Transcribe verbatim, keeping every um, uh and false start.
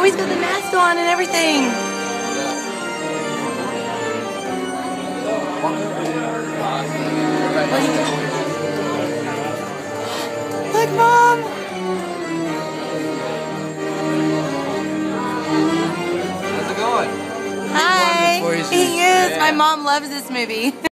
he's got the mask on and everything. Look, Mom! How's it going? Hi! He is. My mom loves this movie.